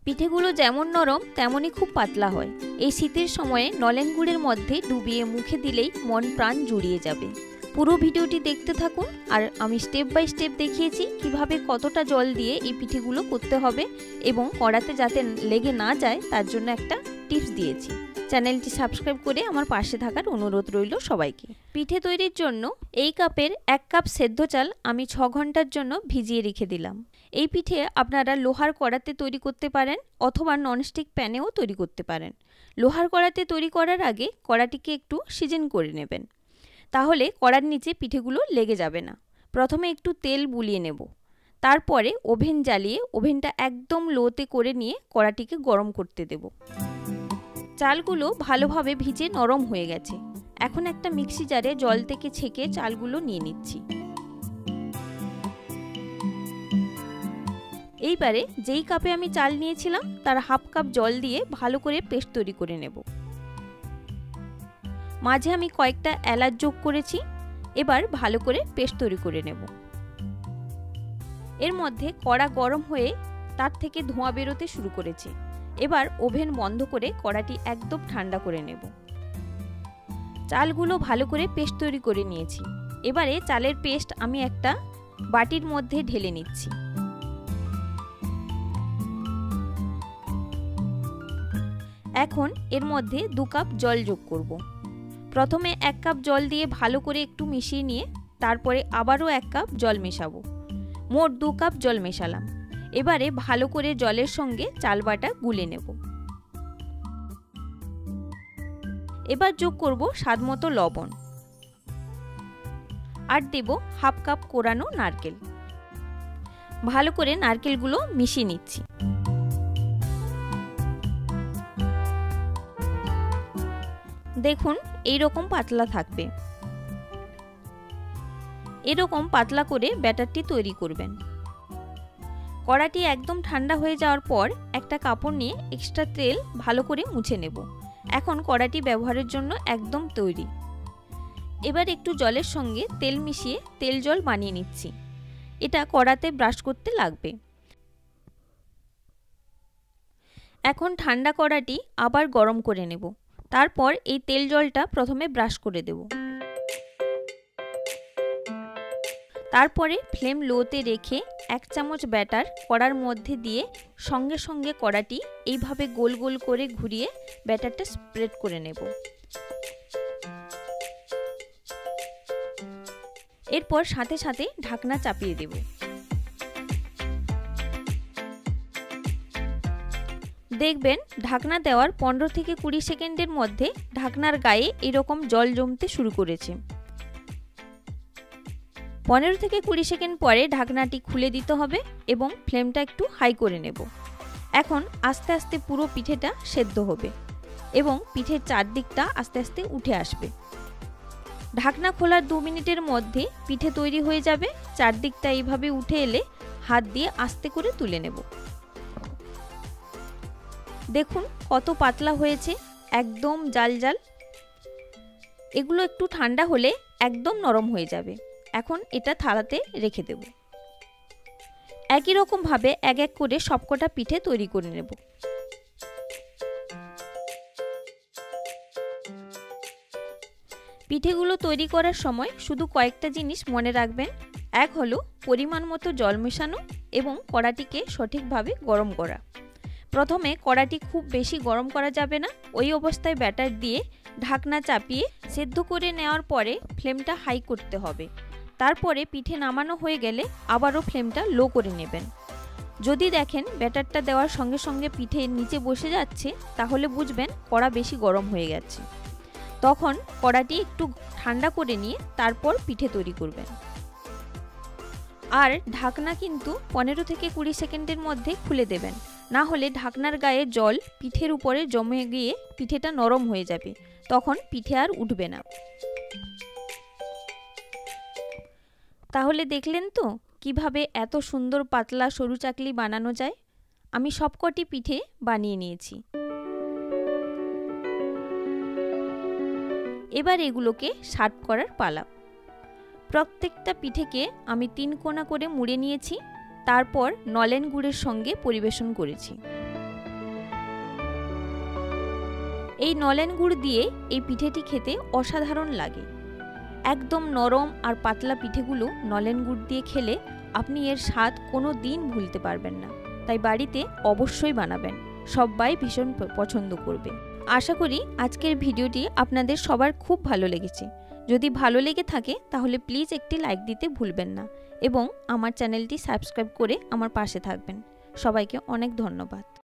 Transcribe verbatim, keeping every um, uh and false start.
পিঠেগুলো যেমন নরম তেমনই খুব পাতলা হয়। এই শীতের সময়ে নলেন গুড়ের মধ্যে ডুবিয়ে মুখে দিলেই মন প্রাণ জুড়িয়ে যাবে। পুরো ভিডিওটি দেখতে থাকুন, আর আমি স্টেপ বাই স্টেপ দেখিয়েছি কিভাবে কতটা জল দিয়ে এই পিঠেগুলো করতে হবে এবং কড়াতে যাতে লেগে না যায় তার জন্য একটা টিপস দিয়েছি। চ্যানেলটি সাবস্ক্রাইব করে আমার পাশে থাকার অনুরোধ রইল সবাইকে। পিঠে তৈরির জন্য এই কাপের এক কাপ সেদ্ধ চাল আমি ছ ঘন্টার জন্য ভিজিয়ে রেখে দিলাম। এই পিঠে আপনারা লোহার কড়াতে তৈরি করতে পারেন অথবা ননস্টিক প্যানেও তৈরি করতে পারেন। লোহার কড়াতে তৈরি করার আগে কড়াটিকে একটু সিজন করে নেবেন, তাহলে কড়ার নিচে পিঠেগুলো লেগে যাবে না। প্রথমে একটু তেল বুলিয়ে নেব, তারপরে ওভেন জ্বালিয়ে ওভেনটা একদম লোতে করে নিয়ে কড়াটিকে গরম করতে দেব। চালগুলো ভালোভাবে ভিজে নরম হয়ে গেছে। এখন একটা মিক্সি জারে জল থেকে ছেঁকে চালগুলো নিয়ে নিচ্ছি। এইবারে যেই কাপে আমি চাল নিয়েছিলাম তার হাফ কাপ জল দিয়ে ভালো করে পেস্ট তৈরি করে নেব। মাঝে আমি কয়েকটা এলাচ যোগ করেছি। এবার ভালো করে পেস্ট তৈরি করে নেব। এর মধ্যে কড়া গরম হয়ে তার থেকে ধোঁয়া বেরোতে শুরু করেছে। এবার ওভেন বন্ধ করে কড়াটি একদম ঠান্ডা করে নেব। চালগুলো ভালো করে পেস্ট তৈরি করে নিয়েছি। এবারে চালের পেস্ট আমি একটা বাটির মধ্যে ঢেলে নিচ্ছি। এখন এর মধ্যে দু কাপ জল যোগ করব। প্রথমে এক কাপ জল দিয়ে ভালো করে একটু মিশিয়ে নিয়ে তারপরে আবারও এক কাপ জল মেশাবো। মোট দু কাপ জল মেশালাম। এবারে ভালো করে জলের সঙ্গে চাল বাটা গুলে নেব। এবার যোগ করব স্বাদমতো লবণ, আর দেব হাফ কাপ কোরানো নারকেল। ভালো করে নারকেলগুলো মিশিয়ে নিচ্ছি। দেখুন এইরকম পাতলা থাকবে। এরকম পাতলা করে ব্যাটারটি তৈরি করবেন। কড়াটি একদম ঠান্ডা হয়ে যাওয়ার পর একটা কাপড় নিয়ে এক্সট্রা তেল ভালো করে মুছে নেব। এখন কড়াটি ব্যবহারের জন্য একদম তৈরি। এবার একটু জলের সঙ্গে তেল মিশিয়ে তেল জল বানিয়ে নিচ্ছি। এটা কড়াতে ব্রাশ করতে লাগবে। এখন ঠান্ডা কড়াটি আবার গরম করে নেব। তারপর এই তেল জলটা প্রথমে ব্রাশ করে দেব। তারপরে ফ্লেম লোতে রেখে এক চামচ ব্যাটার কড়ার মধ্যে দিয়ে সঙ্গে সঙ্গে কড়াটি এইভাবে গোল গোল করে ঘুরিয়ে ব্যাটারটা স্প্রেড করে নেব। এরপর সাথে সাথে ঢাকনা চাপিয়ে দেব। দেখবেন ঢাকনা দেওয়ার পনেরো থেকে কুড়ি সেকেন্ডের মধ্যে ঢাকনার গায়ে এরকম জল জমতে শুরু করেছে। পনেরো থেকে কুড়ি সেকেন্ড পরে ঢাকনাটি খুলে দিতে হবে এবং ফ্লেমটা একটু হাই করে নেব। এখন আস্তে আস্তে পুরো পিঠেটা সেদ্ধ হবে এবং পিঠের চারদিকটা আস্তে আস্তে উঠে আসবে। ঢাকনা খোলার দু মিনিটের মধ্যে পিঠে তৈরি হয়ে যাবে। চারদিকটা এইভাবে উঠে এলে হাত দিয়ে আস্তে করে তুলে নেব। দেখুন কত পাতলা হয়েছে, একদম জাল জাল। এগুলো একটু ঠান্ডা হলে একদম নরম হয়ে যাবে। এখন এটা থালাতে রেখে দেব। একই রকম ভাবে এক এক করে সবকটা পিঠে তৈরি করে নেব। পিঠেগুলো তৈরি করার সময় শুধু কয়েকটা জিনিস মনে রাখবেন। এক হলো পরিমাণ মতো জল মেশানো এবং কড়াটিকে সঠিকভাবে গরম করা। প্রথমে কড়াটি খুব বেশি গরম করা যাবে না। ওই অবস্থায় ব্যাটার দিয়ে ঢাকনা চাপিয়ে সেদ্ধ করে নেওয়ার পরে ফ্লেমটা হাই করতে হবে। তারপরে পিঠে নামানো হয়ে গেলে আবারও ফ্লেমটা লো করে নেবেন। যদি দেখেন ব্যাটারটা দেওয়ার সঙ্গে সঙ্গে পিঠে নিচে বসে যাচ্ছে, তাহলে বুঝবেন কড়া বেশি গরম হয়ে গেছে। তখন কড়াটি একটু ঠান্ডা করে নিয়ে তারপর পিঠে তৈরি করবেন। আর ঢাকনা কিন্তু পনেরো থেকে কুড়ি সেকেন্ডের মধ্যে খুলে দেবেন, না হলে ঢাকনার গায়ে জল পিঠের উপরে জমে গিয়ে পিঠেটা নরম হয়ে যাবে। তখন পিঠে আর উঠবে না। তাহলে দেখলেন তো কিভাবে এত সুন্দর পাতলা সরু চাকলি বানানো যায়। আমি সবকটি পিঠে বানিয়ে নিয়েছি। এবার এগুলোকে সার্ভ করার পালা। প্রত্যেকটা পিঠেকে আমি তিন কোনা করে মুড়ে নিয়েছি, তারপর নলেন গুড়ের সঙ্গে পরিবেশন করেছি। এই নলেন গুড় দিয়ে এই পিঠেটি খেতে অসাধারণ লাগে। একদম নরম আর পাতলা পিঠেগুলো নলেন গুড় দিয়ে খেলে আপনি এর স্বাদ কোনো দিন ভুলতে পারবেন না। তাই বাড়িতে অবশ্যই বানাবেন, সবাই ভীষণ পছন্দ করবে। আশা করি আজকের ভিডিওটি আপনাদের সবার খুব ভালো লেগেছে। যদি ভালো লেগে থাকে তাহলে প্লিজ একটি লাইক দিতে ভুলবেন না এবং আমার চ্যানেলটি সাবস্ক্রাইব করে আমার পাশে থাকবেন। সবাইকে অনেক ধন্যবাদ।